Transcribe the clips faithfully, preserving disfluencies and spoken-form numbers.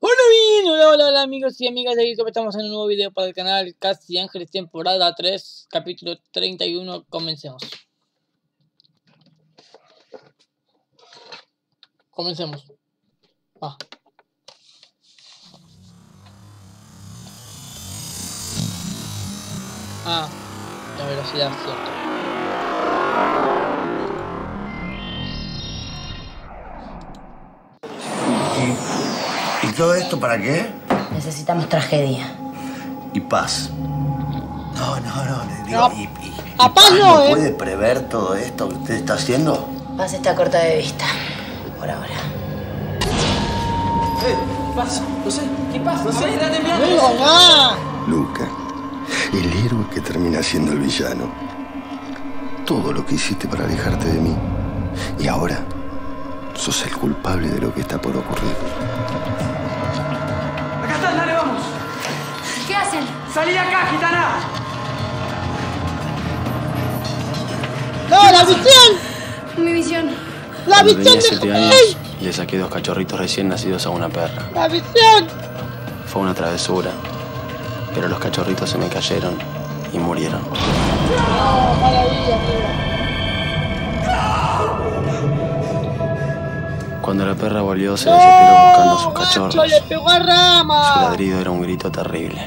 Hola bien, hola, hola, hola amigos y amigas de YouTube, estamos en un nuevo video para el canal Casi Ángeles temporada tres, capítulo treinta y uno, comencemos. Comencemos. Ah. Ah, la velocidad, cierto. ¿Y todo esto para qué? Necesitamos tragedia. Y paz. No, no, no. Digo, No. ¿Y, y, A y paz no, no ¿eh? puede prever todo esto que usted está haciendo? Paz está corta de vista. Por ahora. ¿Qué pasa? No sé. ¿Qué pasa? No sé, está temblando. No digo nada. Luca, el héroe que termina siendo el villano. Todo lo que hiciste para alejarte de mí. Y ahora, sos el culpable de lo que está por ocurrir. Acá están, dale, vamos. ¿Qué hacen? Salí de acá, gitana. No, la visión. Mi visión. La Cuando visión tenía de siete Joel. años, le saqué dos cachorritos recién nacidos a una perra. La visión. Fue una travesura, pero los cachorritos se me cayeron y murieron. No, maravilla, amigo. Cuando la perra volvió, se desesperó buscando a sus Macho, cachorros. le pegó a Su Rama. ladrido era un grito terrible.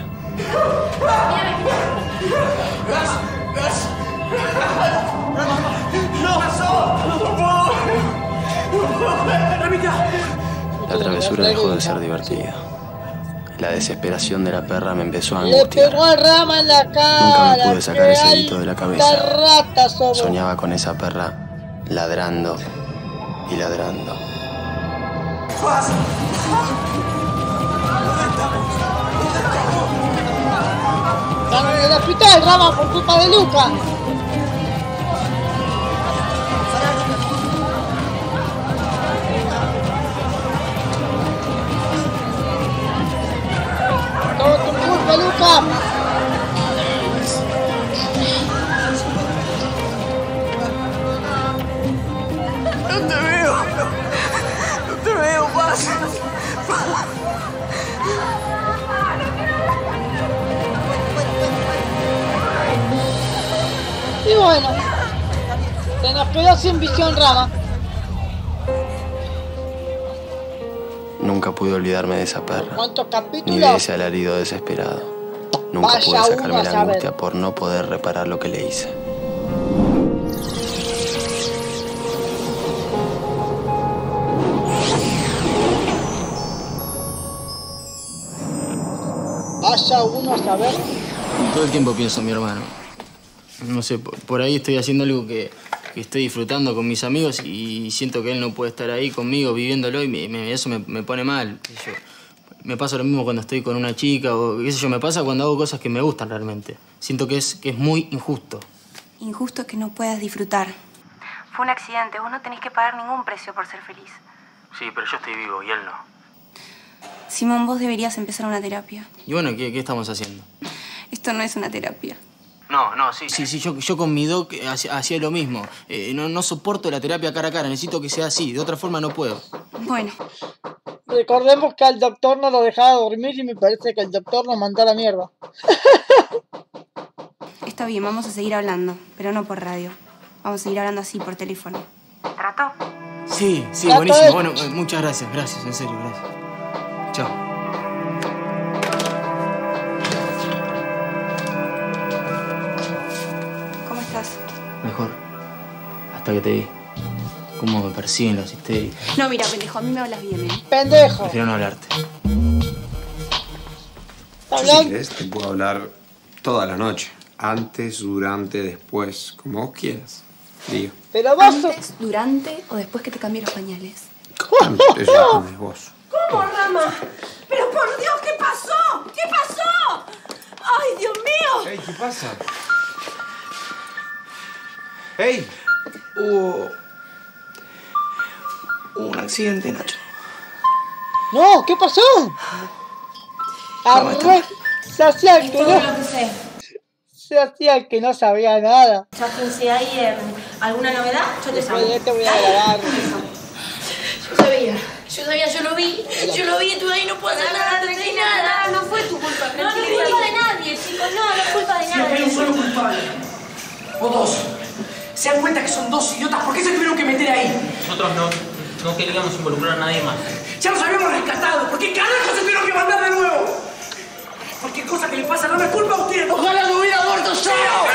La travesura dejó de ser divertida. La desesperación de la perra me empezó a Le pegó angustiar. a Rama en la cara. Nunca me pude sacar que ese hay grito de la cabeza. La rata somos. Soñaba con esa perra ladrando y ladrando. Están en el hospital, Rama, por culpa de Luca. Todo tu culpa, Luca. No te veo. No te veo, Paz. Y bueno, se nos quedó sin visión, Rama. Nunca pude olvidarme de esa perra, ¿Cuántos ni de capítulos? ese alarido desesperado. Nunca Vaya pude uno sacarme a la saber. angustia por no poder reparar lo que le hice. Vaya uno a saber. Todo el tiempo pienso en mi hermano. No sé, por, por ahí estoy haciendo algo que, que estoy disfrutando con mis amigos y siento que él no puede estar ahí conmigo viviéndolo y me, me- eso me, me pone mal. qué sé yo. Me pasa lo mismo cuando estoy con una chica o qué sé yo, me pasa cuando hago cosas que me gustan realmente. Siento que es, que es muy injusto. Injusto que no puedas disfrutar. Fue un accidente, vos no tenés que pagar ningún precio por ser feliz. Sí, pero yo estoy vivo y él no. Simón, vos deberías empezar una terapia. Y bueno, ¿qué, qué estamos haciendo? Esto no es una terapia. No, no, sí, sí, sí, yo, yo con mi doc hacía, hacía lo mismo. Eh, no, no soporto la terapia cara a cara, necesito que sea así, de otra forma no puedo. Bueno, Recordemos que al doctor no lo dejaba dormir y me parece que el doctor nos mandó a la mierda. está bien, vamos a seguir hablando, pero no por radio. Vamos a seguir hablando así, por teléfono. ¿Trato? Sí, sí, Trato buenísimo. de- Bueno, eh, muchas gracias, gracias, en serio, gracias. Chao. ¿Cómo estás? Mejor. Hasta que te vi. Cómo me persiguen los histéricos. No, mira, pendejo, a mí me hablas bien, ¿eh? Pendejo. Prefiero no hablarte. ¿Está Yo, si hablando? querés, te puedo hablar toda la noche. Antes, durante, después, como vos quieras. Digo, Pero vos sos... Antes, durante o después que te cambié los pañales. eso depende de vos. ¿Cómo, Rama? ¡Pero por Dios, qué pasó! ¿Qué pasó? ¡Ay, Dios mío! Hey, ¿qué pasa? Hey, hubo... hubo un accidente, Nacho. No, ¿qué pasó? Arre... Se hacía el que Todo no... lo que sé. Se hacía el que no sabía nada. Ya pensé ahí en alguna novedad, yo te Después sabe. de este voy a grabar. Yo sabía, yo Yo sabía, yo lo vi. Yo lo vi, estuve ahí, no puedo hacer nada, no hice nada. No fue tu culpa, no, no es culpa de nadie, chicos. No, no es culpa de Si acá hay nadie. un solo culpable. O dos. ¿Se dan cuenta que son dos idiotas? ¿Por qué se tuvieron que meter ahí? Nosotros no, no queríamos involucrar a nadie más. Ya los habíamos rescatado. ¿Por qué carajo se tuvieron que mandar de nuevo? Cualquier cosa que le pasa no me culpa a ustedes. ¡Ojalá me hubiera muerto yo!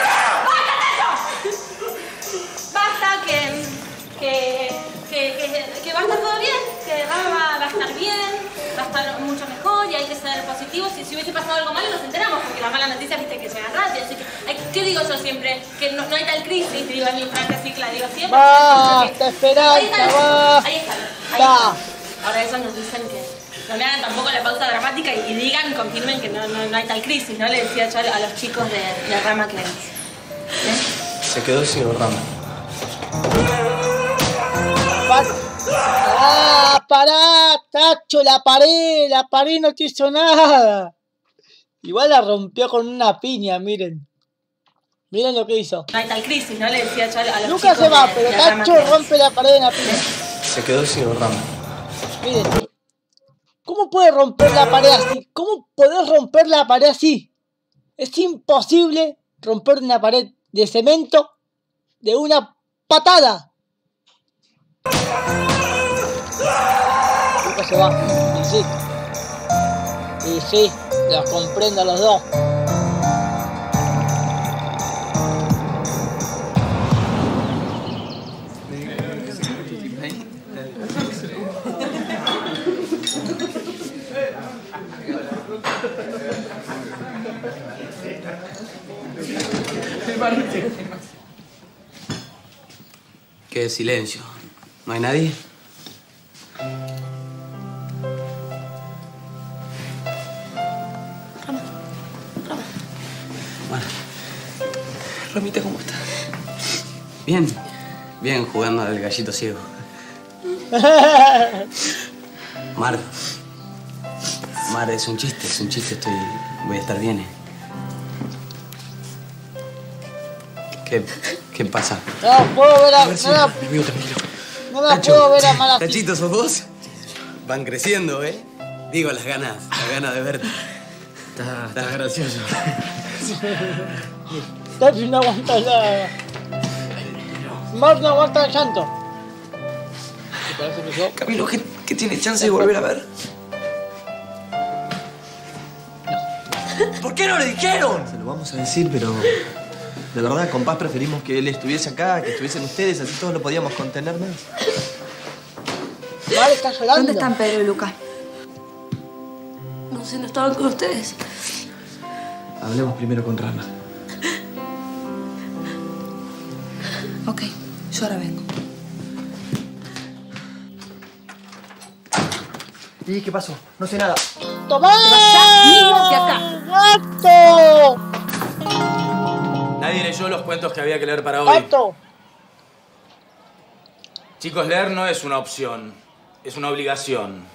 Basta, que, que, que, que, que va a estar todo bien, que Rama va a estar bien, va a estar mucho mejor y hay que ser positivos. Si, si hubiese pasado algo malo nos enteramos, porque las malas noticias viste que llegan rápido. Así que, hay, ¿qué digo yo siempre? Que no, no hay tal crisis, digo en mi franja cicla, digo siempre. Basta, Esperanza, basta. Ahí están, ahí están. Ahora eso nos dicen que no le hagan tampoco la pausa dramática y, y digan, confirmen que no, no, no hay tal crisis, ¿no? Le decía yo a los chicos de, de Rama que... ¿eh? Se quedó el señor Rama. ¡Ah, pará, Tacho! La pared, la pared no te hizo nada. Igual la rompió con una piña, miren. Miren lo que hizo. No hay tal crisis, ¿no? Le decía yo a los Nunca chicos se va, de, pero de Rama Tacho que... rompe la pared en la piña. Se quedó el señor Rama. Miren. ¿Cómo puede romper la pared así? ¿Cómo podés romper la pared así? Es imposible romper una pared de cemento de una patada. Nunca se va. Y sí. Y sí, los comprendo a los dos. Qué silencio. ¿No hay nadie? Rama, Rama. Bueno. Ramita, ¿cómo estás? Bien. Bien, jugando al gallito ciego. Mar. Mar, es un chiste, es un chiste. Estoy... Voy a estar bien, ¿eh? ¿Qué, qué pasa? No puedo ver a... A ver si- No la, amigo, tranquilo. no la Tacho, puedo ver a mal así. Tachito, ¿sos vos? Van creciendo, ¿eh? Digo, las ganas, las ganas de verte. Está, está gracioso. Tacho no aguanta nada. Mar no aguanta el llanto. ¿Te parece que yo? Camilo, ¿qué, qué tiene chance de volver a ver? ¿Por qué no le dijeron? Se lo vamos a decir, pero... De verdad, con Paz preferimos que él estuviese acá, que estuviesen ustedes, así todos lo podíamos contener más. Mar está llorando. ¿Dónde están Pedro y Luca? No sé, no estaban con ustedes. Hablemos primero con Rama. Ok, yo ahora vengo. ¿Y qué pasó? No sé nada. ¡Tomá! Mismo que acá. ¡Gato! Nadie leyó los cuentos que había que leer para hoy. ¡Gato! Chicos, leer no es una opción, es una obligación.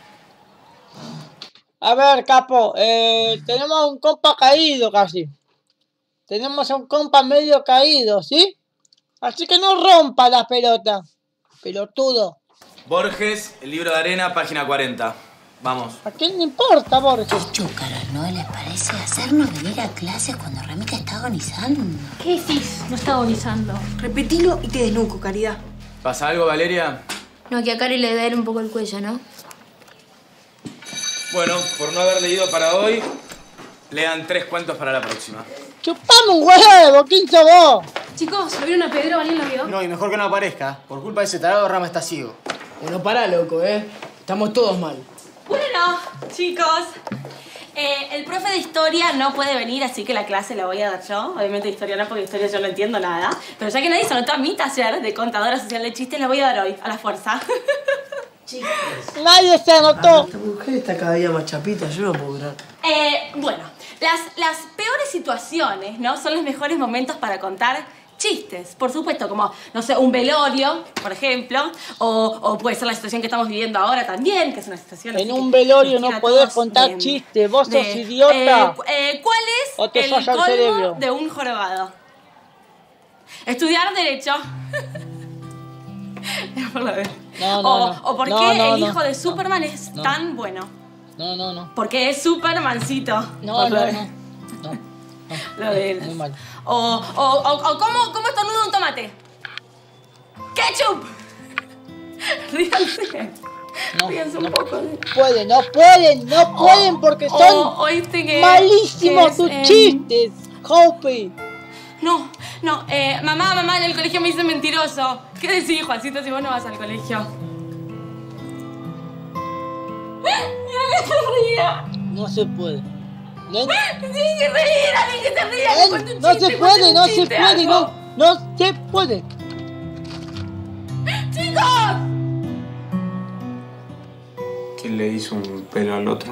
A ver, capo, eh, tenemos a un compa caído casi. Tenemos a un compa medio caído, ¿sí? Así que no rompa las pelotas. Pelotudo. Borges, el libro de arena, página cuarenta. Vamos. ¿A quién le importa, Borges? Chúcaros, ¿no les parece hacernos venir a clases cuando Ramita está agonizando? ¿Qué decís? No está agonizando. Repetilo y te desnuco, Caridad. ¿Pasa algo, Valeria? No, que a Cari le duele un poco el cuello, ¿no? Bueno, por no haber leído para hoy, lean tres cuentos para la próxima. ¡Chupame un huevo! ¿Quién sos vos? Chicos, ¿lo vieron a Pedro? ¿Alguien lo vio? No, y mejor que no aparezca. Por culpa de ese tarado, Rama está ciego. Bueno, pará, loco, ¿eh? Estamos todos mal. Bueno, chicos, eh, el profe de historia no puede venir, así que la clase la voy a dar yo. Obviamente de historia no, porque de historia yo no entiendo nada. Pero ya que nadie se anotó a mi taller de contadora social de chistes, la voy a dar hoy, a la fuerza. Chicos. Nadie se anotó. Esta mujer está cada día más chapita, yo no puedo creer. Eh, bueno, las, las peores situaciones, ¿no? Son los mejores momentos para contar chistes. Por supuesto, como, no sé, un velorio, por ejemplo, o, o puede ser la situación que estamos viviendo ahora también, que es una situación... En un velorio no podés contar de, chistes, vos de, sos idiota. Eh, eh, ¿Cuál es o te el falla el colmo cerebro. de un jorobado? Estudiar Derecho. Por la vez. No, no, o, no. o por No, qué no, el no, hijo de no, Superman es no. tan bueno. No, no, no. Porque es Supermancito. No, Por no, lo de- no. Lo de él. Muy mal. O, o, o, o ¿cómo, cómo estornuda un tomate? ¡Ketchup! Ríanse. No, Ríanse un no poco. pueden, no pueden, no pueden porque o- son oíste que- malísimos que es, tus em, chistes, Hopi. No, no, eh, mamá, mamá, en el colegio me dicen mentiroso. ¿Qué decís, Juancito, si vos no vas al colegio? Mira que se ría. No se puede. No, Tiene que reír, alguien que se ría. que cuente un no chiste, se cuente puede, un no se chiste, puede, algo. no, no se puede. ¡Chicos! ¿Quién le hizo un pelo al otro?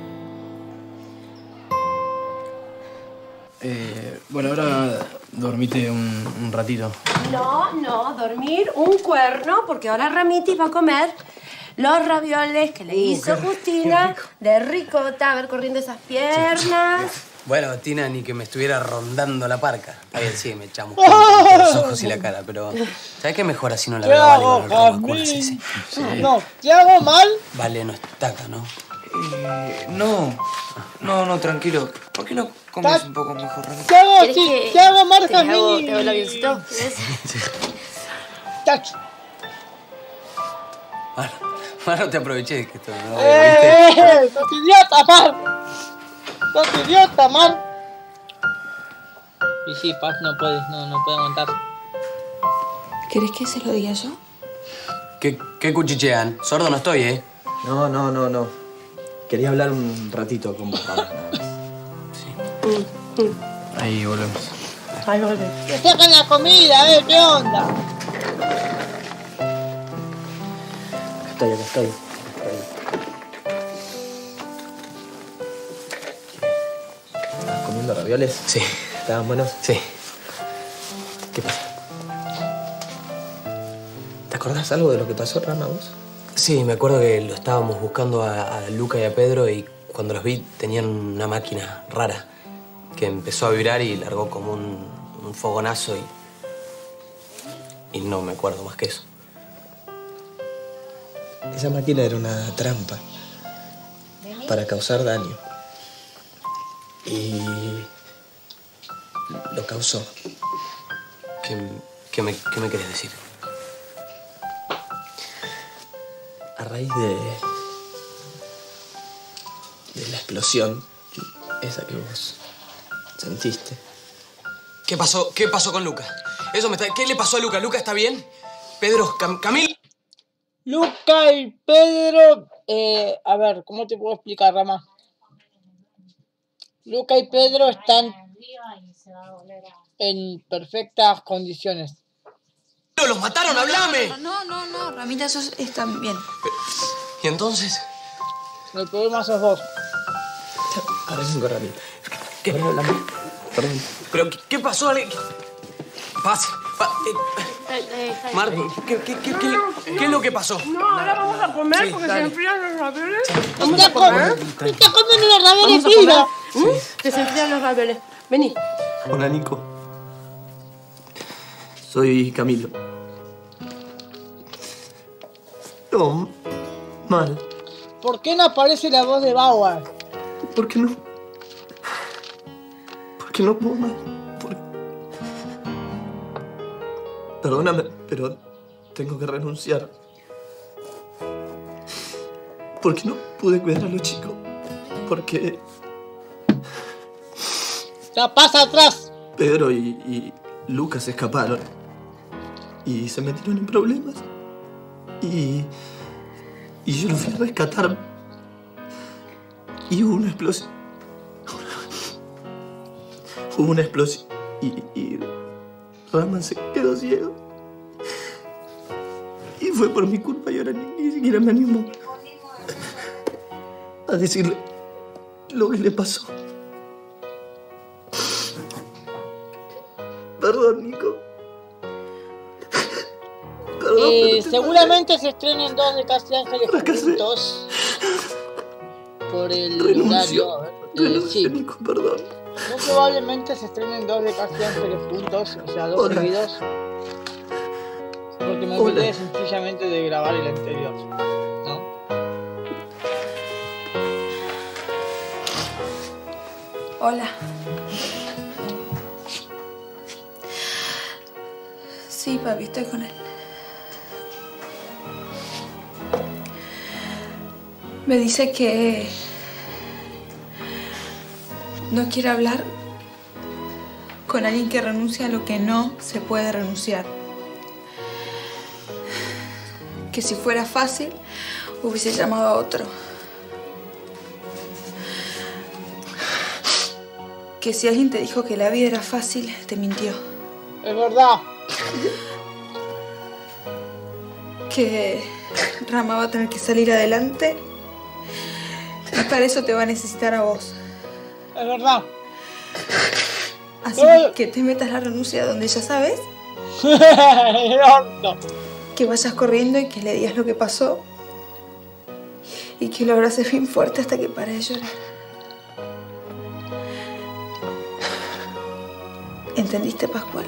Eh, bueno, ahora dormite un, un ratito. No, no, dormir un cuerno, porque ahora Ramitis va a comer los ravioles que le hizo Justina de ricota. A ver, corriendo esas piernas. Bueno, Tina, ni que me estuviera rondando la parca. Está bien, sí, me echamos con los ojos y la cara, pero... ¿Sabes qué? Mejor así no la ¿Qué veo a Vale hago, con el robo. Jamín? Acuérdese, sí. No, ¿te hago mal? Vale no está acá, ¿no? Eh, no, no, no, tranquilo. ¿Por qué no comes un poco mejor, Rami? ¿Te hago, ¿Querés sí, que te hago mal, te hago- Jamín? te hago el avioncito? ¿Querés? Tacho. Bueno, bueno, te aproveché que esto no ¡Eh, ¿viste? eh! ¡Sos idiota, Mar! ¡Sos idiota, Mar! Y sí, Paz no puede, no, no puede aguantar. ¿Querés que se lo diga yo? ¿Qué, qué cuchichean? Sordo no estoy, ¿eh? No, no, no, no. Quería hablar un ratito con vos, nada más. Ahí volvemos. Ay, volvemos. ¡Que sacan la comida, eh! ¿Qué onda? Acá estoy, acá estoy. ¿Estabas comiendo ravioles? Sí. ¿Estaban buenos? Sí. ¿Qué pasa? ¿Te acordás algo de lo que pasó, Rama, vos? Sí, me acuerdo que lo estábamos buscando a, a Luca y a Pedro y cuando los vi tenían una máquina rara que empezó a vibrar y largó como un, un fogonazo y... y no me acuerdo más que eso. Esa máquina era una trampa para causar daño. Y lo causó. ¿Qué, qué me, qué me querés decir? A raíz de... de la explosión, esa que vos sentiste. ¿Qué pasó? ¿Qué pasó con Luca? Eso me está... ¿Qué le pasó a Luca? ¿Luca está bien? Pedro, Cam Camil... Luca y Pedro... Eh, a ver, ¿cómo te puedo explicar, Rama? Luca y Pedro están en perfectas condiciones. ¡Los mataron! ¡Háblame! No, no, no, Ramita, esos están bien. ¿Y entonces? El problema sos vos. Ahora vengo, Rami. ¿Qué? Perdón. ¿Pero qué, qué pasó? Ale? Pase. Pa eh, Marco, ¿qué, qué, qué, qué, qué es lo que pasó? No, ahora vamos a comer Sí, porque dale. se enfrían los ravioles. ¿Me está comiendo los ravioles, Vamos a tira? comer. ¿Mm? Que se enfrían los ravioles. Vení. Hola, Nico. Soy Camilo. No, mal. ¿Por qué no aparece la voz de Bauer? ¿Por qué no? ¿Por qué no puedo más? ¿Por... Perdóname, pero tengo que renunciar. Porque no pude cuidar a los chicos. Porque ¡Ya pasa atrás! Pedro y, y Lucas se escaparon. Y se metieron en problemas. Y... Y yo los fui a rescatar. Y hubo una explosión. Hubo una explosión. Y... y Raman se quedó ciego. Y fue por mi culpa y ahora ni, ni siquiera me animo a decirle lo que le pasó. Perdón, Nico. Perdón, Eh, pero te seguramente se estrenen dos de Casi Ángeles juntos. Por el Renuncio. horario. A ver, eh, Renuncio, sí. Nico, perdón. Muy probablemente se estrenen dos de Casi Ángeles juntos, o sea, dos Hola. seguidos. Porque porque me olvidé sencillamente de grabar el anterior, ¿no? Hola. Sí, papi, estoy con él. Me dice que no quiere hablar con alguien que renuncia a lo que no se puede renunciar. Que si fuera fácil, hubiese llamado a otro. Que si alguien te dijo que la vida era fácil, te mintió. Es verdad. Que Rama va a tener que salir adelante y para eso te va a necesitar a vos. Es verdad. Así que te metas la renuncia donde ya sabes. no. Que vayas corriendo y que le digas lo que pasó. Y que lo abraces bien fuerte hasta que pare de llorar. ¿Entendiste, Pascual?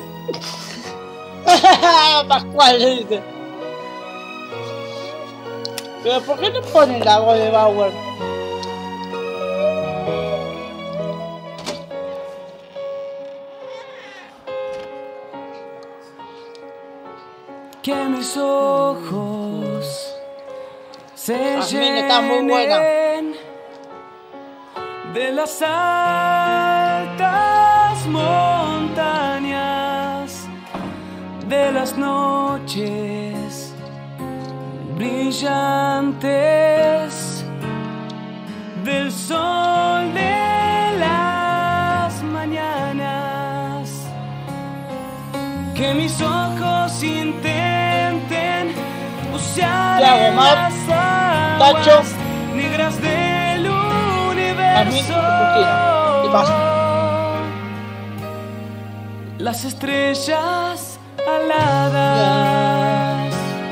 Pascual, le dice. Pero ¿por qué no ponen la voz de Bauer? Que mis ojos se Jasmine está muy buena. llenen de las altas montañas, de las noches brillantes, del sol de las mañanas. Que mis ojos intenten bucear en las aguas negras del universo. ¿Qué pasa? Las estrellas aladas.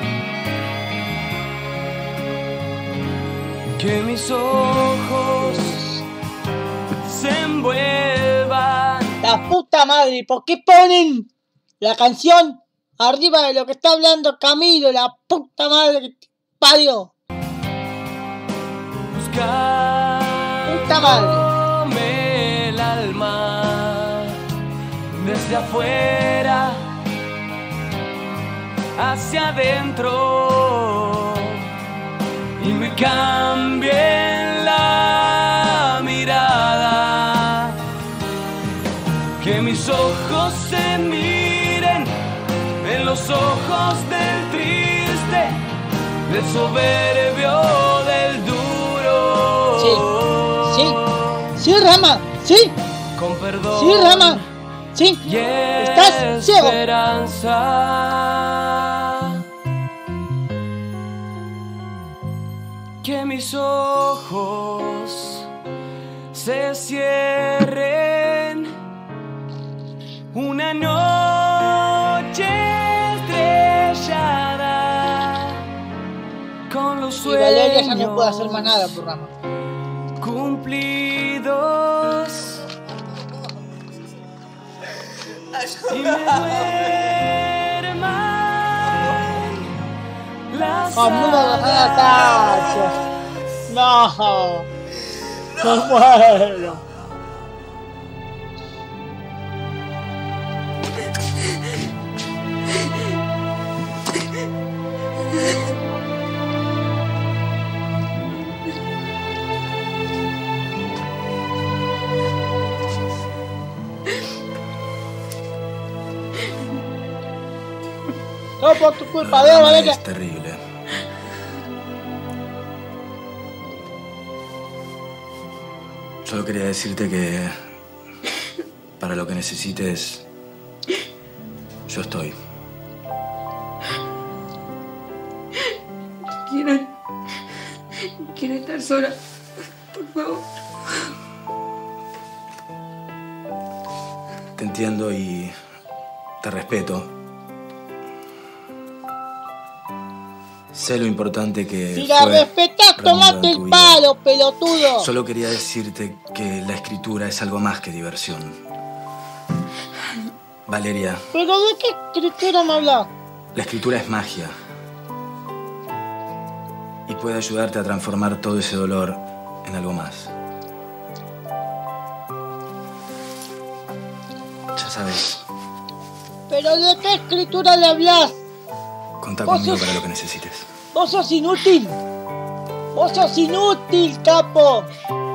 Que mis ojos se envuelvan. La puta madre, ¿por qué ponen la canción arriba de lo que está hablando Camilo? La puta madre que te parió. Puta madre. El alma desde afuera hacia adentro y me cambien la mirada. Que mis ojos se miren en los ojos del triste, del soberbio, del duro. Sí, sí, sí, Rama, sí. Con perdón. Sí, Rama, sí. Estás ciego. Esperanza. Que mis ojos se cierren una noche estrellada con los Y sueños Valeria ya no puede hacer más nada por Rama. cumplidos. Y me duerman las ¡Oh, no me bajan las No, me muero. No por tu culpa, veo, Valeria. Es terrible. Solo quería decirte que para lo que necesites, yo estoy. Quiero... Quiero estar sola. Por favor. Te entiendo y te respeto. Sé lo importante que Si la fue respetás, Ramiro tomate en el tu vida. palo, pelotudo. Solo quería decirte que la escritura es algo más que diversión. Valeria, ¿Pero de qué escritura me hablas? La escritura es magia. Y puede ayudarte a transformar todo ese dolor en algo más. Ya sabes, ¿Pero de qué escritura le hablas? contá Vos conmigo sos- para lo que necesites. Vos sos inútil. Vos sos inútil, capo.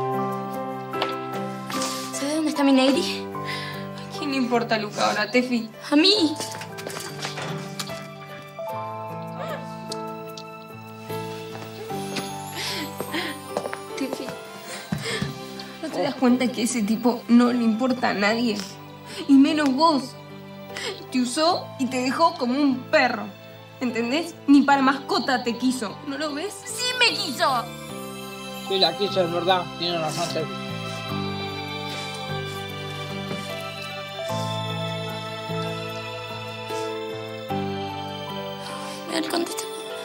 ¿Sabes dónde está mi Negri? ¿A quién le importa Luca ahora, Tefi? A mí. Tefi, ¿no te das cuenta que ese tipo no le importa a nadie? Y menos vos. Te usó y te dejó como un perro. ¿Entendés? Ni para mascota te quiso. ¿No lo ves? ¡Sí me quiso! Sí, la quiso, es verdad. Tiene razón, Tefi. A ver, contesta.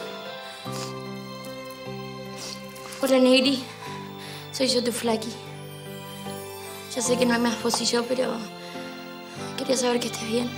Hola, Negri. Soy yo, tu Flaki. Ya sé que no hay más vos y yo, pero quería saber que estés bien.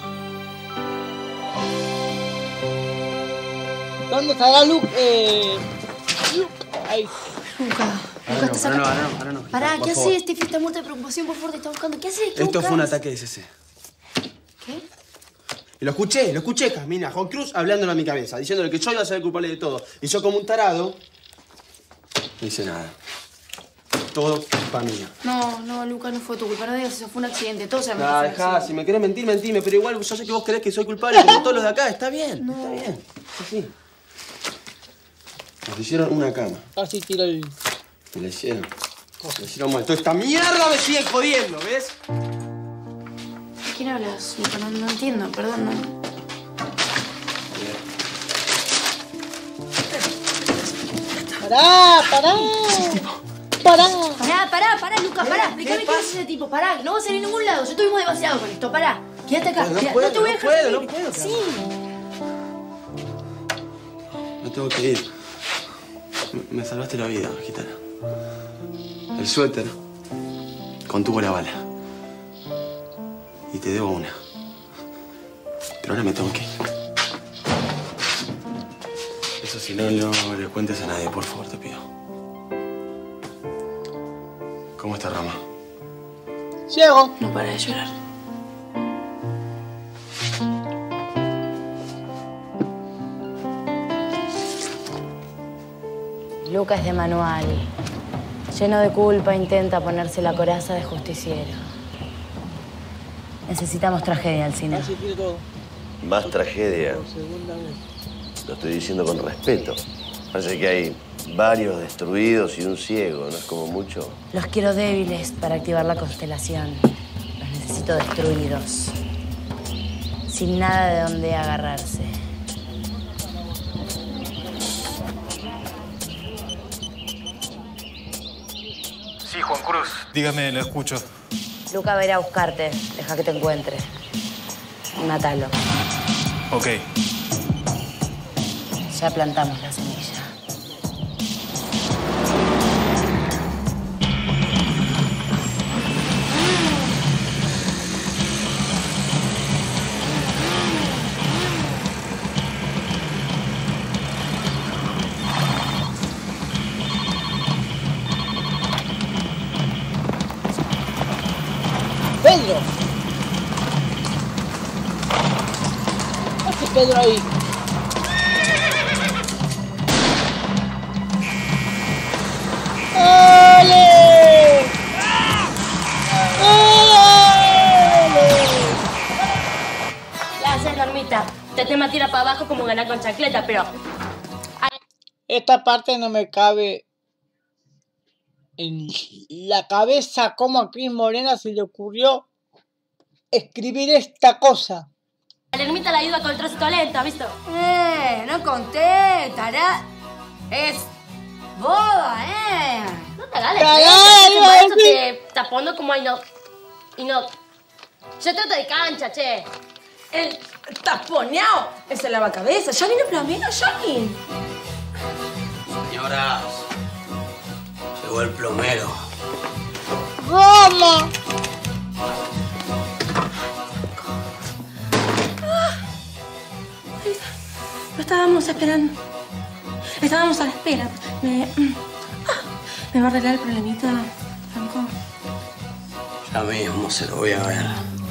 ¿Dónde estará Luke? Eh... Luke. Ahí. Luca. Ahora no, ahora no, ahora no, ahora no. Pará, Por ¿qué favor. haces? Tefi está muerta de preocupación, por favor, te está buscando. ¿Qué haces? ¿Qué Esto fue un buscas? ataque de C C. ¿Qué? Y lo escuché, lo escuché, Jasmina. Juan Cruz hablándole a mi cabeza, diciéndole que yo iba a ser el culpable de todo. Y yo como un tarado, no hice nada. Todo culpa mía. No, no, Luca, no fue tu culpa. No digas eso, fue un accidente. Todos sabemos Nah, que fue un dejá, accidente. si me querés mentir, mentime. Pero igual yo sé que vos creés que soy culpable como todos los de acá. Está bien, está bien. Sí, sí. Nos hicieron una cama. Casi tiro el... Me la hicieron. Me hicieron mal. Toda esta mierda me siguen jodiendo, ¿ves? ¿De quién hablas, Luca? No, no entiendo, perdón, no. ¡Pará, pará! ¡Pará! Pará, pará, pará, Luca, pará. Explícame qué es ese tipo. Pará, no vas a ir a ningún lado. Ya estuvimos demasiado con esto. Pará. Quédate acá. Pero no Quédate. puedo, te voy a no dejar puedo, salir. no puedo, Sí. Me tengo que ir. Me- Me salvaste la vida, gitana. El suéter contuvo la bala. Y te debo una. Pero ahora me tengo que ir. Eso si no, no le cuentes a nadie, por favor, te pido. ¿Cómo está Rama? Ciego. No para de llorar. Luca es de manual. Lleno de culpa, intenta ponerse la coraza de justiciero. Necesitamos tragedia al cine. Casi tiro todo. Más tragedia. Por segunda vez. Lo estoy diciendo con respeto. Parece que hay varios destruidos y un ciego, ¿no es como mucho? Los quiero débiles para activar la constelación. Los necesito destruidos. Sin nada de donde agarrarse. Sí, Juan Cruz. Dígame, lo escucho. Luca va a ir a buscarte. Deja que te encuentre. Matalo. Ok. Ya plantamos la semilla. ¡Pedro! ¿Qué hace Pedro ahí? ¡Ole! ¡Ole! ¿Qué haces, Normita? Te tema tira para abajo como ganar con chancleta, pero... Esta parte no me cabe en la cabeza cómo a Cris Morena se le ocurrió escribir esta cosa. La ermita la ayuda con el trocito lento, ¿visto? Eh, no conté, tará. Es boba, eh. No te hagas la Cagada, frente, iba a para eso decir. te tapando como hay no. Y no. Se trata de cancha, che. El taponeado es el lavacabezas. ¿Ya vino Flamena, Johnny? Señoras, llegó el plomero. ¡Roma! estábamos esperando. Estábamos a la espera. Me, ah, ¿me va a arreglar el problemita, Franco? Ya mismo se lo voy a ver.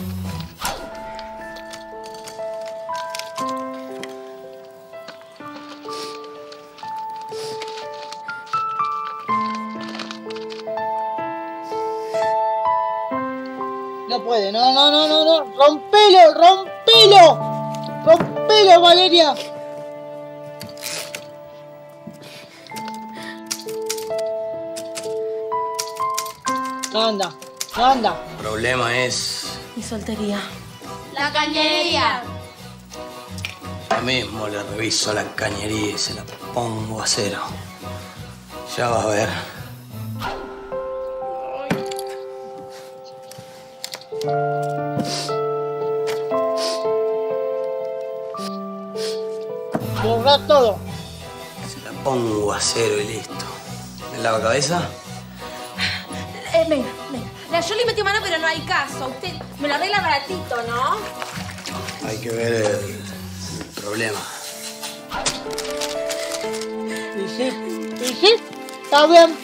No puede, no, no, no, no, no. ¡Rompelo, rompelo! ¡Rompelo, Valeria! Anda, anda. El problema es... Mi soltería. La cañería. Ya mismo le reviso la cañería y se la pongo a cero. Ya vas a ver. Borrar todo. Se la pongo a cero y listo. ¿Me lava cabeza? Eh, venga, venga. La Yoli metió mano, pero no hay caso. Usted me lo arregla baratito, ¿no? Hay que ver el, el problema. ¿Y sí? ¿Y sí? Está bien.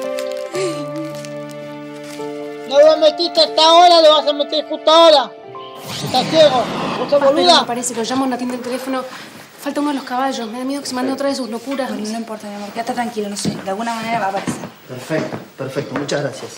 No lo metiste hasta ahora, lo vas a meter justo ahora. Estás ciego. ¿Vos sos boluda? Me parece que lo llamo, no atiende el teléfono. Falta uno de los caballos. Me da miedo que se mande otra de sus locuras. Bueno, no importa, mi amor. Quédate tranquilo, no sé. De alguna manera va a aparecer. Perfecto, perfecto. Muchas gracias.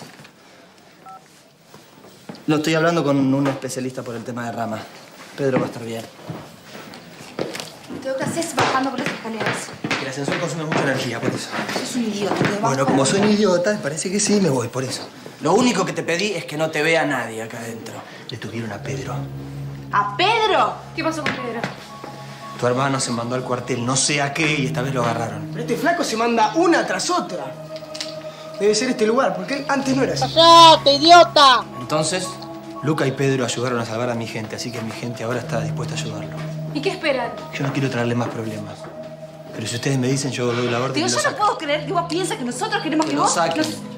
Lo estoy hablando con un especialista por el tema de rama. Pedro va a estar bien. Tengo que hacer bajando por las escaleras. El ascensor consume mucha energía, por eso. Sos un idiota. Te vas Bueno, a- como soy un idiota, parece que sí, me voy, por eso. Lo único que te pedí es que no te vea nadie acá adentro. Le tuvieron a Pedro. ¿A Pedro? ¿Qué pasó con Pedro? Tu hermano se mandó al cuartel, no sé a qué, y esta vez lo agarraron. Pero este flaco se manda una tras otra. Debe ser este lugar, porque él antes no era así. ¡Cállate, idiota! Entonces, Luca y Pedro ayudaron a salvar a mi gente, así que mi gente ahora está dispuesta a ayudarlo. ¿Y qué esperan? Yo no quiero traerle más problemas. Pero si ustedes me dicen, yo doy la orden Digo, y lo yo no saco. puedo creer que vos piensas que nosotros queremos que, Que lo vos... saquen. nos-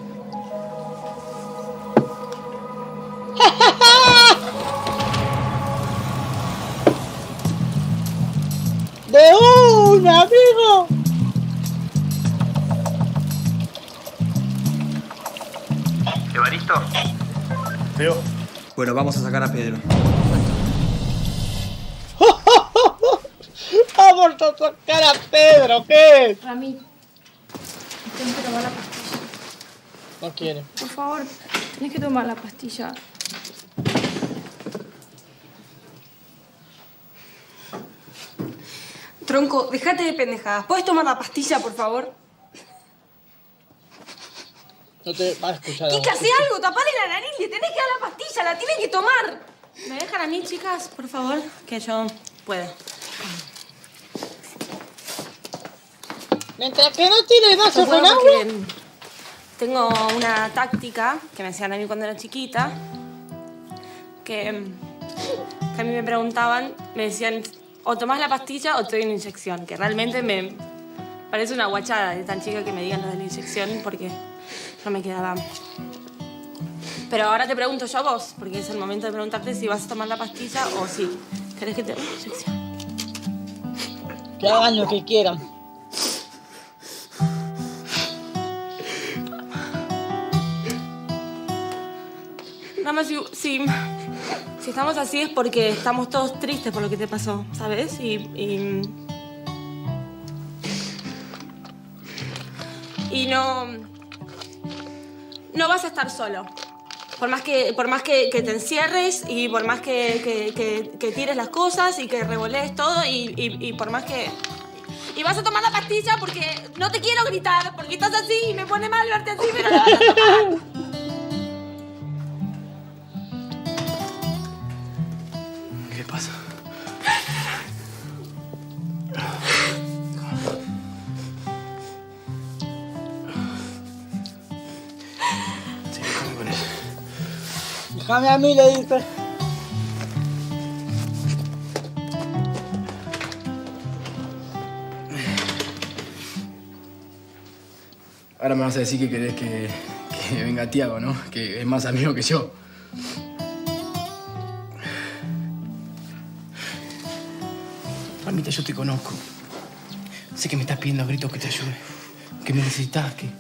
¡De una, amigo! ¿Evaristo? Pero... Bueno, vamos a sacar a Pedro. ¡Vamos a sacar a Pedro! ¿Qué? Rami, tenés que tomar la pastilla. No quiere. Por favor, tenés que tomar la pastilla. Tronco, déjate de pendejadas. ¿Puedes tomar la pastilla, por favor? No te va a escuchar. Kika, hace algo, tapale la nariz, le tenés que dar la pastilla, la tienen que tomar. ¿Me dejan a mí, chicas, por favor? Que yo puedo. Mientras que no tiene el vaso No puedo con agua. porque tengo una táctica que me hacían a mí cuando era chiquita, que, que a mí me preguntaban, me decían, o tomás la pastilla o te doy una inyección, que realmente me parece una guachada de tan chica que me digan lo de la inyección, porque no me quedaba. Pero ahora te pregunto yo a vos, porque es el momento de preguntarte si vas a tomar la pastilla o si querés que te dé una inyección. Que hagan lo que quieran. Nada más si, si, si estamos así es porque estamos todos tristes por lo que te pasó, ¿sabes? Y, y, y no, no vas a estar solo. Por más que, por más que, que te encierres y por más que, que, que, que tires las cosas y que revolees todo y, y, y por más que... Y vas a tomar la pastilla porque no te quiero gritar, porque estás así y me pone mal verte así, pero la vas a tomar. ¿Qué pasa? Sí, déjame con él. Déjame a mí, le dice. Ahora me vas a decir que querés que, que venga Tiago, ¿no? Que es más amigo que yo. Ramita, yo te conozco. Sé que me estás pidiendo a gritos que te ayude. Que me necesitas, que...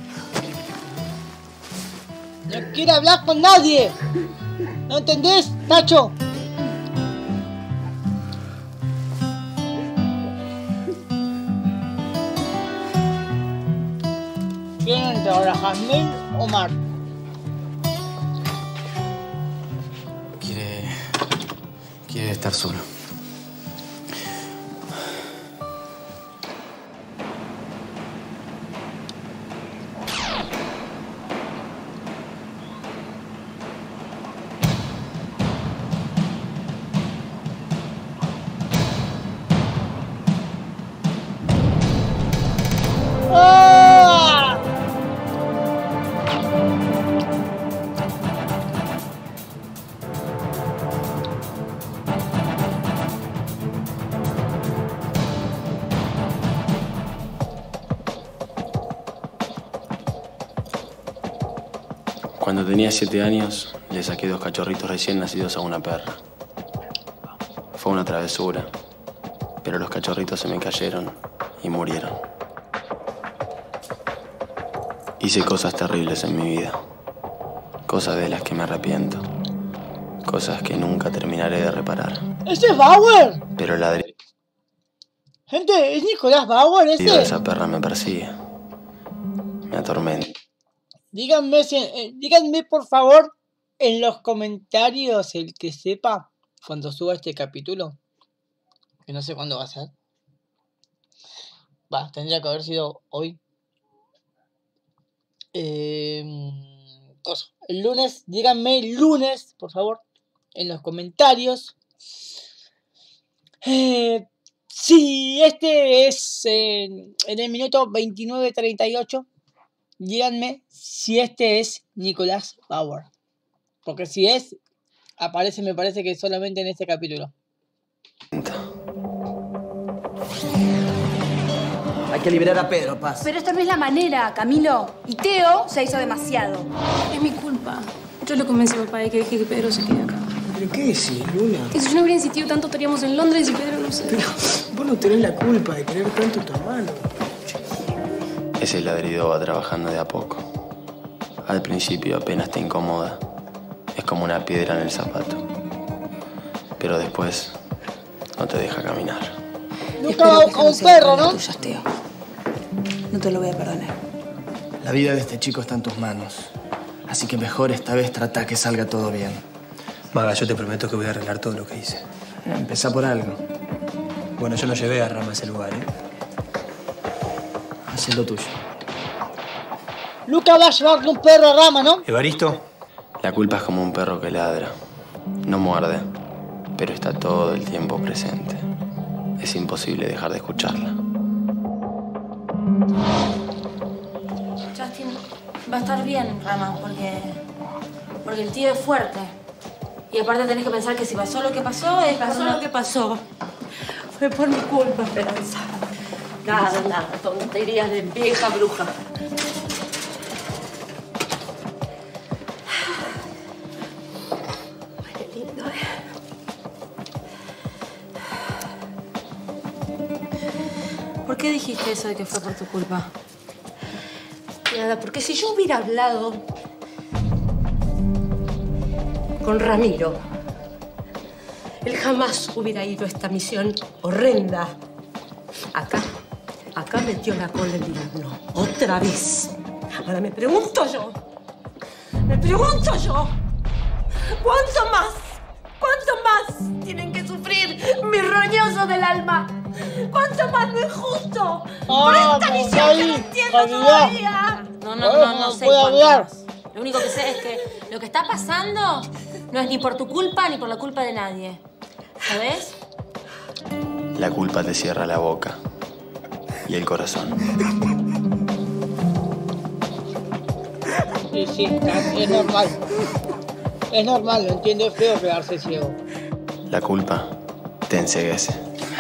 No quiero hablar con nadie. ¿No entendés, Nacho? ¿Quién entra ahora, Jazmín o Mar? Quiere... Quiere estar solo. Cuando tenía siete años, le saqué dos cachorritos recién nacidos a una perra. Fue una travesura, pero los cachorritos se me cayeron y murieron. Hice cosas terribles en mi vida. Cosas de las que me arrepiento. Cosas que nunca terminaré de reparar. ¡Ese es Bauer! Pero la de Gente, es Nicolás Bauer ese. esa perra me persigue. Me atormenta. Díganme, si, eh, díganme por favor en los comentarios el que sepa cuando suba este capítulo. Que no sé cuándo va a ser. Va, tendría que haber sido hoy. Eh, cosa. El lunes, díganme el lunes, por favor, en los comentarios. Eh, si este es eh, en el minuto veintinueve treinta y ocho. Díganme si este es Nicolás Bauer. Porque si es, aparece, me parece que solamente en este capítulo. Hay que liberar a Pedro, Paz. Pero esta no es la manera, Camilo. Y Teo se hizo demasiado. Es mi culpa. Yo lo convencí a papá de que deje que Pedro se quede acá. ¿Pero qué decís, Luna? Y si yo no hubiera insistido tanto, estaríamos en Londres y Pedro no sé. Pero vos no tenés la culpa de querer tanto a tu hermano. Ese ladrido va trabajando de a poco. Al principio apenas te incomoda. Es como una piedra en el zapato. Pero después no te deja caminar. Nunca va con un perro, ¿no? Tuyas, Teo. No te lo voy a perdonar. La vida de este chico está en tus manos. Así que mejor esta vez trata que salga todo bien. Maga, yo te prometo que voy a arreglar todo lo que hice. Empezá por algo. Bueno, yo no llevé a Rama a ese lugar, ¿eh? Haz lo tuyo. Luca va a llevarle un perro a Rama, ¿no? Evaristo. La culpa es como un perro que ladra. No muerde, pero está todo el tiempo presente. Es imposible dejar de escucharla. Justin, va a estar bien, Rama, porque... porque el tío es fuerte. Y aparte tenés que pensar que si pasó lo que pasó, es Pasó lo que pasó. Fue por mi culpa, Esperanza. Nada, nada, tonterías de vieja bruja. Qué lindo, ¿eh? ¿Por qué dijiste eso de que fue por tu culpa? Nada, porque si yo hubiera hablado con Ramiro, él jamás hubiera ido a esta misión horrenda. Acá, acá metió la cola el diablo. Otra vez. Ahora me pregunto yo. Me pregunto yo. ¿Cuánto más? ¿Cuánto más tienen que sufrir mis roñosos del alma? ¿Cuánto más no es justo? Por esta misión que no entiendo todavía. No, no, no, no sé cuánto más. Lo único que sé es que lo que está pasando no es ni por tu culpa ni por la culpa de nadie. ¿Sabes? La culpa te cierra la boca y el corazón. Sí, sí, es normal. Es normal, lo entiendo, es feo quedarse ciego. La culpa te enceguece.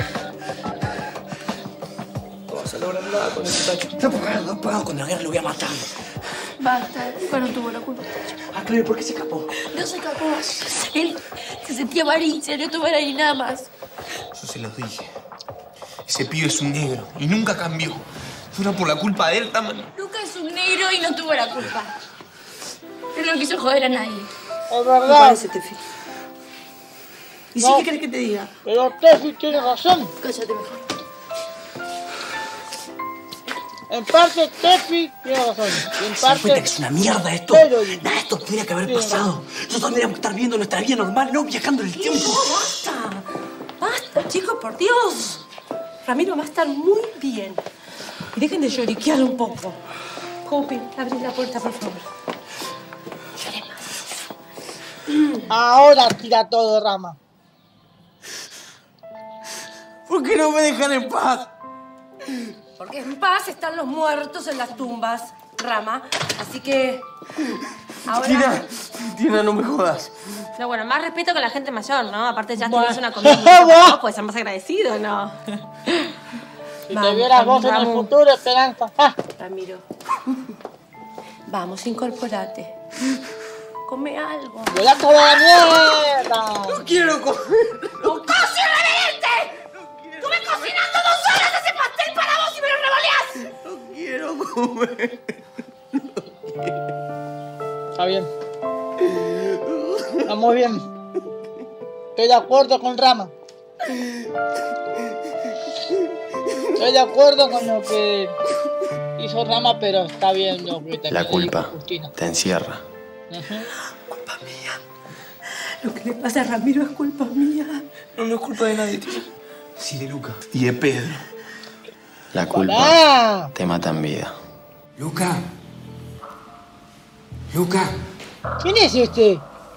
No vas a lograr nada con ese tacho. No puedo, no puedo. Cuando la guerra lo voy a matar. Basta, Luca no tuvo la culpa. Ah, claro, ¿por qué se escapó? No se escapó. Él se sentía mal y se le tuvo ahí nada más. Yo se los dije. Ese pibe es un negro y nunca cambió. Fuera por la culpa de él, Rama. Luca es un negro y no tuvo la culpa. Él no quiso joder a nadie. Es verdad. Me parece, Tefi. ¿Y No. sí qué querés que te diga? Pero Tefi tiene razón. Cállate mejor. En parte Tefi tiene razón. Y en ¿Se dan parte... cuenta que es una mierda esto? Pero- Nada, esto tendría que haber Tiene pasado. Nosotros tendríamos que estar viendo nuestra vida normal, no viajando en el tiempo. ¡Basta! ¡Basta, chicos, por Dios! Ramiro va a estar muy bien. Y dejen de lloriquear un poco. Jopi, abrí la puerta, por favor. Ahora tira todo, Rama. ¿Por qué no me dejan en paz? Porque en paz están los muertos en las tumbas, Rama. Así que... Ahora... Tina, Tina, no me jodas. No, bueno, más respeto con la gente mayor, ¿no? Aparte ya Bueno. tienes una comida mucho ¿no? Puedes ser más agradecido, ¿no? Si te vieras vos en el futuro, Esperanza. Ah. Ramiro. Vamos, incorporate. Come algo. ¡Me la como la mierda! No quiero comer. ¡No cocina evidente! ¡Estuve cocinando dos horas ese pastel para vos y me lo revoleás! No quiero comer. Está bien. Está muy bien. Estoy de acuerdo con Rama. Estoy de acuerdo con lo que hizo Rama, pero está bien lo que también La culpa dijo Justina. te encierra. Ujú. Culpa mía. Lo que le pasa a Ramiro es culpa mía. No, no es culpa de nadie, tío. Sí, de Luca. Y de Pedro. La culpa ¡Pará! te mata en vida. Luca. Luca. ¿Quién es este?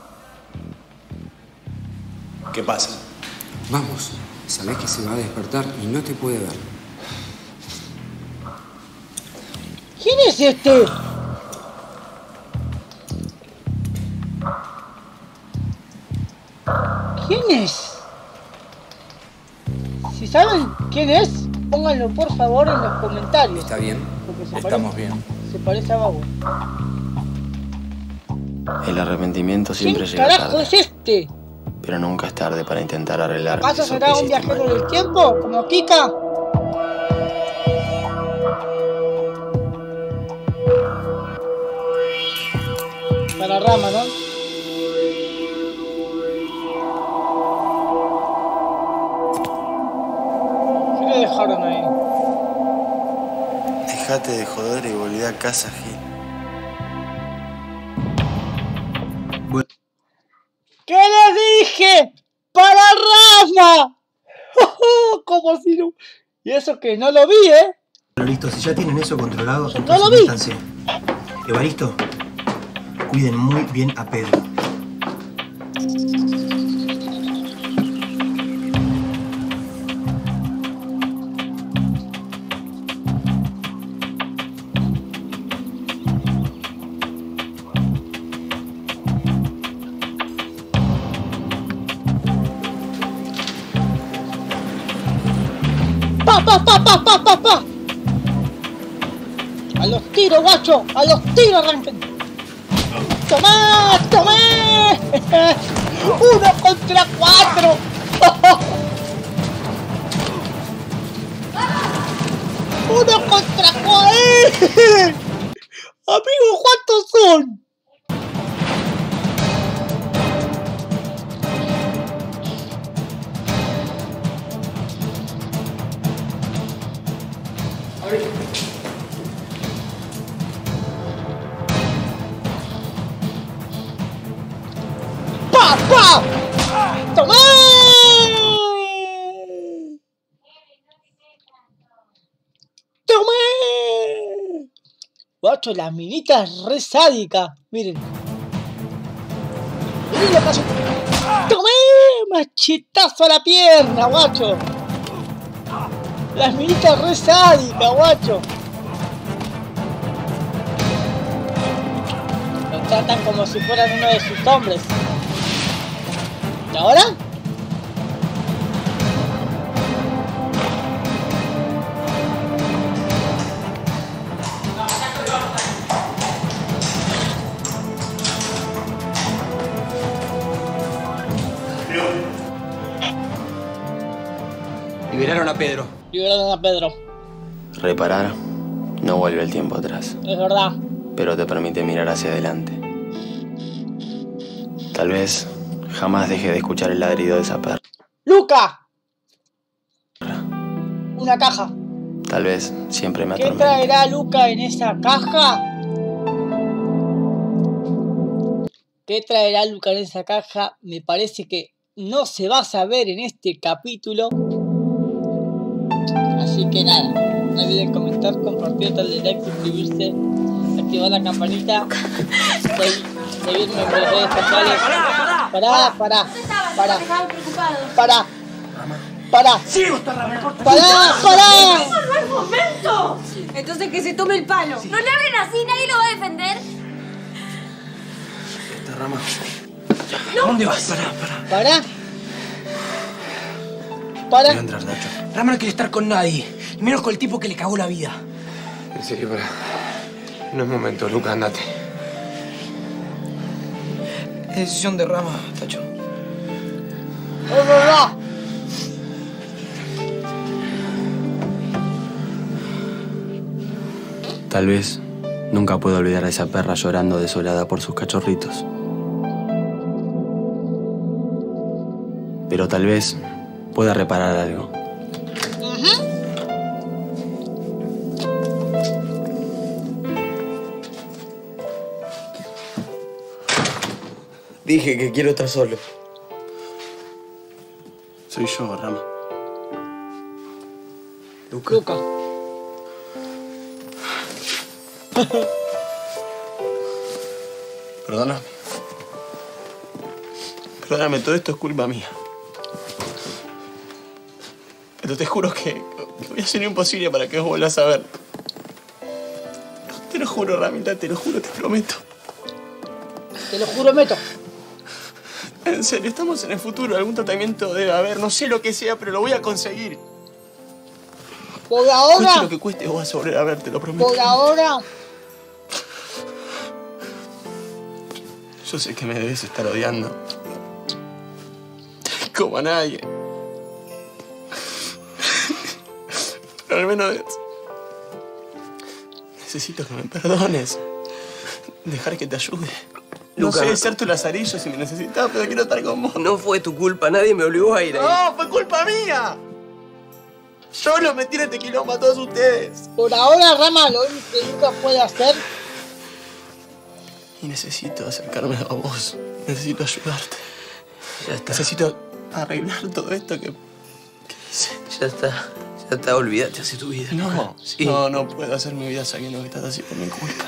¿Qué pasa? Vamos. Sabés que se va a despertar y no te puede ver. ¿Quién es este? ¿Quién es? Si saben quién es, pónganlo por favor en los comentarios. ¿Está bien? Porque se Estamos parece, bien. Se parece a Babo. El arrepentimiento siempre ¿Quién llega carajo tarde, es este? pero nunca es tarde para intentar arreglar ¿Acaso eso será que un hiciste viajero mal. del tiempo, como Kika? Para Rama, ¿no? ¿Qué le dejaron ahí? Dejate de joder y volví a casa, Gil. ¿Qué le dije? ¡Para Rama! Como si no... Y eso que no lo vi, ¿eh? Bueno, listo, si ya tienen eso controlado, No entonces lo vi. métanse. Evaristo, cuiden muy bien a Pedro. ¡Pa, pa, pa, pa, pa, pa, pa! ¡A los tiros, guacho! ¡A los tiros arranquen! ¡Tomá! ¡Tomé! ¡Uno contra cuatro! ¡Uno contra cuatro! Amigo, ¿cuántos son? ¡Pa, pa! ¡Tomé! ¡Tomé! Guacho, la minita es re sádica. Miren. Miren lo que hace. ¡Tomé! Machetazo a la pierna, guacho. Las minitas re sádicas, guacho. Lo tratan como si fueran uno de sus hombres. ¿Y ahora? Liberaron a Pedro. Liberaron a Pedro. Reparar no vuelve el tiempo atrás, Es verdad. pero te permite mirar hacia adelante. Tal vez jamás deje de escuchar el ladrido de esa perra. ¡Luca! Una caja. Tal vez siempre me ¿Qué atormente. traerá Luca en esa caja? ¿Qué traerá Luca en esa caja? Me parece que no se va a saber en este capítulo. Así que nada, no olviden comentar, compartir, darle like, suscribirse, activar la campanita, seguirme en mis redes sociales. Pará, pará, pará, pará, pará, pará, pará. ¡Eso no es momento! Entonces que se tome el palo. No le hablen así, nadie lo va a defender. Esta rama. ¿Dónde vas? Pará, pará. Pará. Pará. Voy a entrar, Nacho. Rama no quiere estar con nadie, y menos con el tipo que le cagó la vida. En serio, pará. No es momento, Luca, andate. Es decisión de Rama, Tacho. ¡Es verdad! Tal vez nunca pueda olvidar a esa perra llorando desolada por sus cachorritos. Pero tal vez pueda reparar algo. Dije que quiero estar solo. Soy yo, Rama. Luca. Luca. Perdóname. Perdóname, todo esto es culpa mía. Pero te juro que, que voy a hacer lo imposible para que vos vuelvas a ver. Te lo juro, Ramita, te lo juro, te prometo. Te lo juro, meto. En serio, estamos en el futuro. Algún tratamiento debe haber. No sé lo que sea, pero lo voy a conseguir. Por Cueste ahora, lo que cueste, vos vas a volver a ver, te lo prometo. por ahora, Yo sé que me debes estar odiando. Como a nadie. Pero al menos necesito que me perdones. Dejar que te ayude. No Luca. sé, ser tu lazarillo si me necesitas, pero quiero estar con vos. No fue tu culpa, nadie me obligó a ir ahí. ¡No, fue culpa mía! Yo los metí en este quilombo a todos ustedes. por ahora, Rama, lo único que Luca puede hacer. Y necesito acercarme a vos. Necesito ayudarte. Ya está. Necesito arreglar todo esto que, que hice. Ya está. Ya está, olvídate, hace tu vida. No, Sí. no, no puedo hacer mi vida sabiendo que estás así por mi culpa.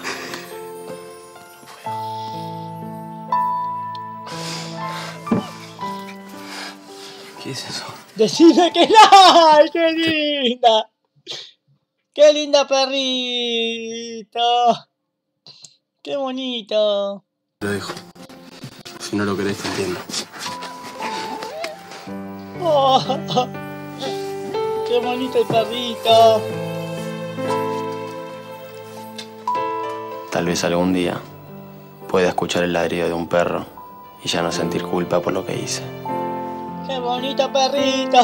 ¿Qué es eso? Decime que no. ¡Ay, qué linda! ¡Qué linda perrito! ¡Qué bonito! Lo dejo. Si no lo querés, te entiendo. Oh, ¡qué bonito el perrito! Tal vez algún día pueda escuchar el ladrido de un perro y ya no sentir culpa por lo que hice. ¡Qué bonito perrito!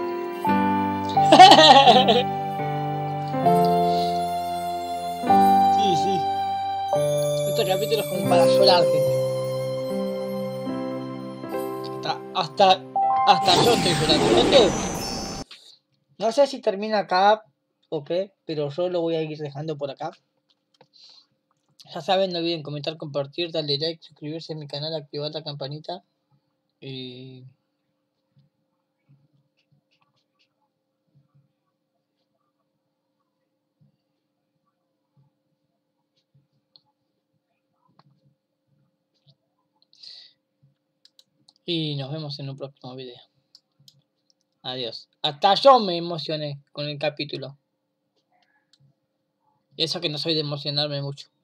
Sí, sí. Este capítulo es como para llorar, gente. Hasta, hasta, hasta yo estoy llorando. Gente, no sé si termina acá o qué, pero yo lo voy a ir dejando por acá. Ya saben, no olviden comentar, compartir, darle like, suscribirse a mi canal, activar la campanita. Y... y nos vemos en un próximo video. Adiós. Hasta yo me emocioné con el capítulo. Y eso que no soy de emocionarme mucho.